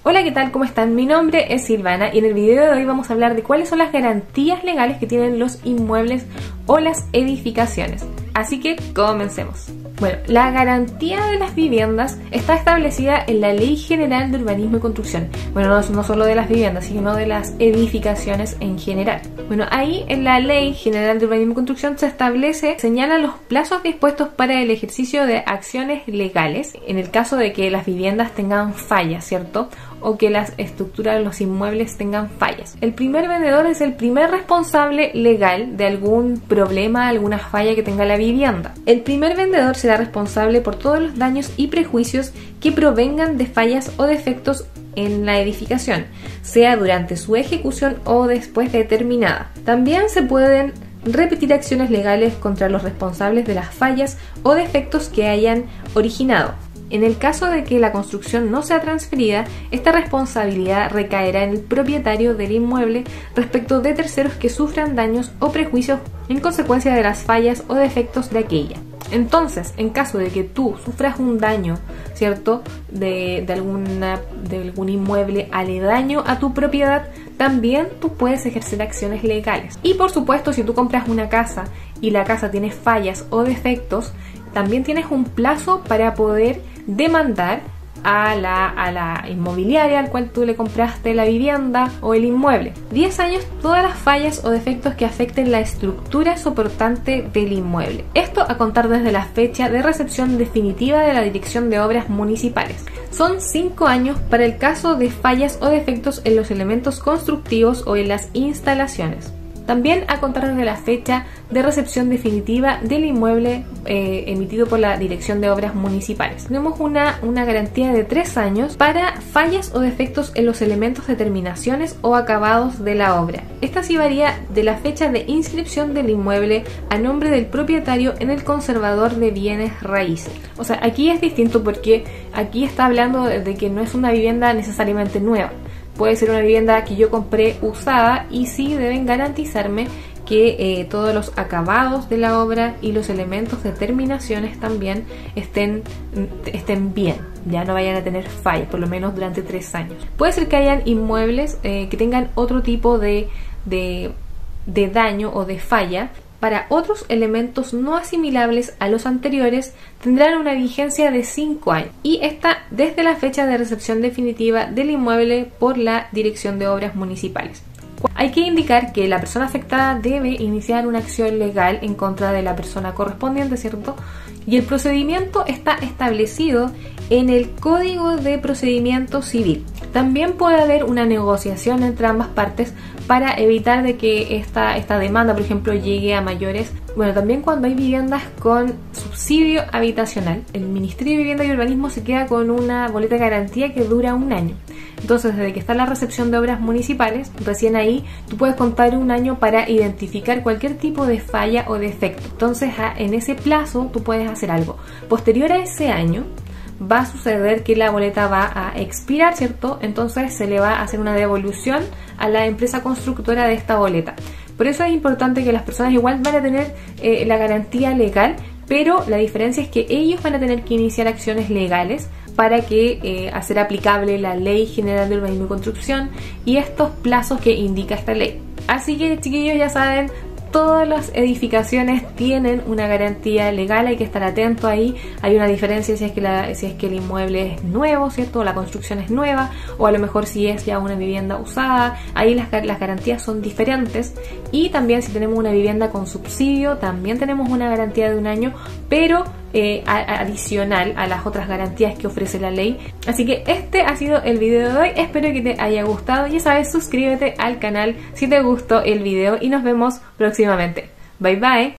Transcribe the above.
Hola, ¿qué tal? ¿Cómo están? Mi nombre es Silvana y en el video de hoy vamos a hablar de cuáles son las garantías legales que tienen los inmuebles o las edificaciones. Así que comencemos. Bueno, la garantía de las viviendas está establecida en la Ley General de Urbanismo y Construcción. Bueno, no solo de las viviendas, sino de las edificaciones en general. Bueno, ahí en la Ley General de Urbanismo y Construcción señala los plazos dispuestos para el ejercicio de acciones legales en el caso de que las viviendas tengan fallas, ¿cierto? O que las estructuras de los inmuebles tengan fallas. El primer vendedor es el primer responsable legal de algún problema, alguna falla que tenga la vivienda. El primer vendedor será responsable por todos los daños y prejuicios que provengan de fallas o defectos en la edificación, sea durante su ejecución o después de terminada. También se pueden repetir acciones legales contra los responsables de las fallas o defectos que hayan originado. En el caso de que la construcción no sea transferida, esta responsabilidad recaerá en el propietario del inmueble respecto de terceros que sufran daños o prejuicios en consecuencia de las fallas o defectos de aquella. Entonces, en caso de que tú sufras un daño, ¿cierto?, de algún inmueble aledaño a tu propiedad, también tú puedes ejercer acciones legales. Y por supuesto, si tú compras una casa y la casa tiene fallas o defectos, también tienes un plazo para poder demandar a la inmobiliaria al cual tú le compraste la vivienda o el inmueble. 10 años todas las fallas o defectos que afecten la estructura soportante del inmueble. Esto a contar desde la fecha de recepción definitiva de la Dirección de Obras Municipales. Son 5 años para el caso de fallas o defectos en los elementos constructivos o en las instalaciones. También a contar desde la fecha de recepción definitiva del inmueble emitido por la Dirección de Obras Municipales. Tenemos una garantía de 3 años para fallas o defectos en los elementos de terminaciones o acabados de la obra. Esta sí varía de la fecha de inscripción del inmueble a nombre del propietario en el conservador de bienes raíces. O sea, aquí es distinto porque aquí está hablando de que no es una vivienda necesariamente nueva. Puede ser una vivienda que yo compré usada y sí deben garantizarme que todos los acabados de la obra y los elementos de terminaciones también estén bien, ya no vayan a tener fallas, por lo menos durante 3 años. Puede ser que hayan inmuebles que tengan otro tipo de daño o de falla. Para otros elementos no asimilables a los anteriores tendrán una vigencia de 5 años y esta desde la fecha de recepción definitiva del inmueble por la Dirección de Obras Municipales. Hay que indicar que la persona afectada debe iniciar una acción legal en contra de la persona correspondiente, ¿cierto? Y el procedimiento está establecido en el Código de Procedimiento Civil. También puede haber una negociación entre ambas partes para evitar de que esta demanda, por ejemplo, llegue a mayores. Bueno, también cuando hay viviendas con subsidio habitacional, el Ministerio de Vivienda y Urbanismo se queda con una boleta de garantía que dura 1 año. Entonces, desde que está la recepción de obras municipales, recién ahí tú puedes contar 1 año para identificar cualquier tipo de falla o defecto. Entonces, en ese plazo tú puedes hacer algo. Posterior a ese año, va a suceder que la boleta va a expirar, ¿cierto? Entonces se le va a hacer una devolución a la empresa constructora de esta boleta. Por eso es importante que las personas igual van a tener la garantía legal, pero la diferencia es que ellos van a tener que iniciar acciones legales para que hacer aplicable la Ley General de Urbanismo y Construcción y estos plazos que indica esta ley. Así que, chiquillos, ya saben, todas las edificaciones tienen una garantía legal, hay que estar atento ahí. Hay una diferencia si es que el inmueble es nuevo, ¿cierto? O la construcción es nueva, o a lo mejor si es ya una vivienda usada. Ahí las garantías son diferentes. Y también si tenemos una vivienda con subsidio, también tenemos una garantía de 1 año, pero adicional a las otras garantías que ofrece la ley. Así que este ha sido el video de hoy, espero que te haya gustado. Ya sabes, suscríbete al canal si te gustó el video y nos vemos próximamente. Bye bye.